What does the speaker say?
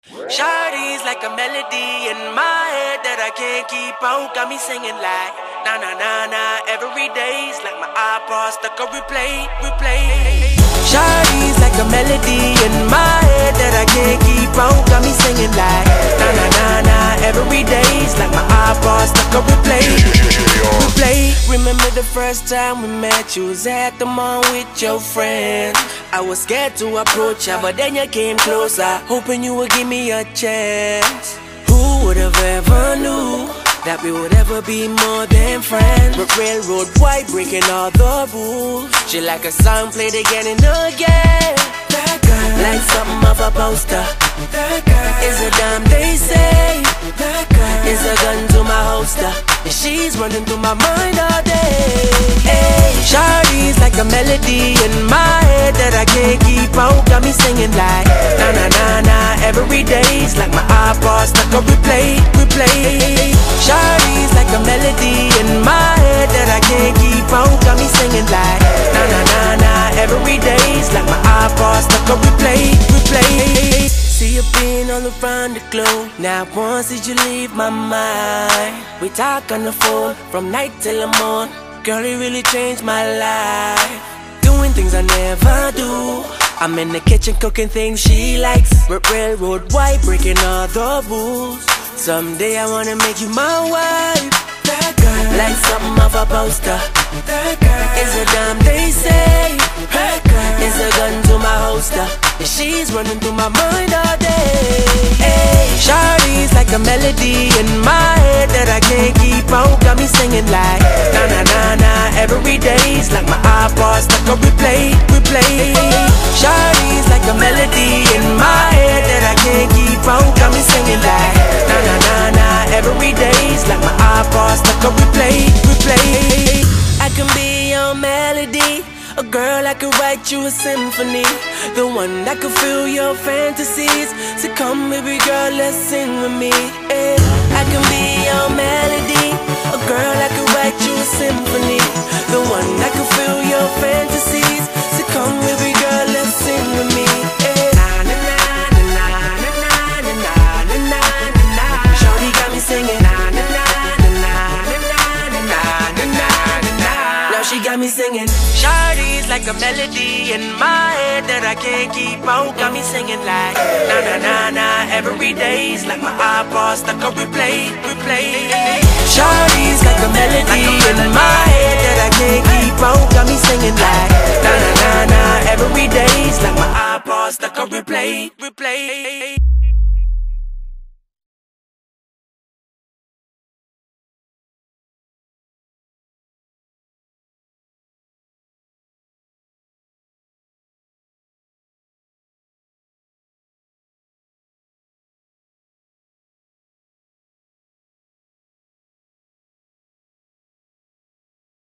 Shawty's like a melody in my head that I can't keep out. Got me singing like na na na na. Every day's like my iPod stuck on replay, replay. Shawty's like a melody in my head that I can't keep out. Got me singing like na na na na. Every day's like my iPod stuck on replay, replay. Remember the first time we met? You was at the mall with your friend. I was scared to approach ya, but then you came closer, hoping you would give me a chance. Who would have ever knew that we would ever be more than friends? But railroad white, breaking all the rules. She like a song played again and again. That girl, like something off a poster. That girl is a dime, they say. That girl is a gun to my holster, and she's running through my mind all day. Hey, Shawty's like a melody in my head that I can't keep out. Got me singing like na na na na. Every day's like my iPod stuck on replay, replay. Shawty's like a melody in my head that I can't keep out. Got me singing like na na na na. Every day's like my iPod stuck on replay, replay. See you been all around the globe. Now once did you leave my mind? We talk on the phone from night till the morn. Girl, it really changed my life. Doing things I never do. I'm in the kitchen cooking things she likes. Railroad white, breaking all the rules. Someday I wanna make you my wife. That girl, like something off a poster. That girl is a dime, they say. That girl is a gun to my holster, and she's running through my mind all day. Hey, Shawty's like a melody in my head that I can't keep out. Got me singing like na na na na. Every day's like my iPod stuck on replay, replay. Shawty's like a melody in my head that I can't keep out. Got me singing like na na na na. Every day's like my iPod stuck on replay, replay. I can be your melody, a girl I could write you a symphony, the one that could fill your fantasies. So come baby girl, let's sing with me. Yeah. I can be your melody, a girl I could write you a symphony, the one that could fill your fantasies. So come baby girl, let's sing with me. Yeah. Na na na na na na na na na na. Shawty got me singing na na na na na na na na na. Now she got me singing. Shawty's like a melody in my head that I can't keep out. Got me singing like na na na na. Every day's like my iPod stuck on replay, replay. Shawty's like a melody in my head that I can't keep out. Got me singing like na na na na. Every day's like my iPod stuck on replay, replay.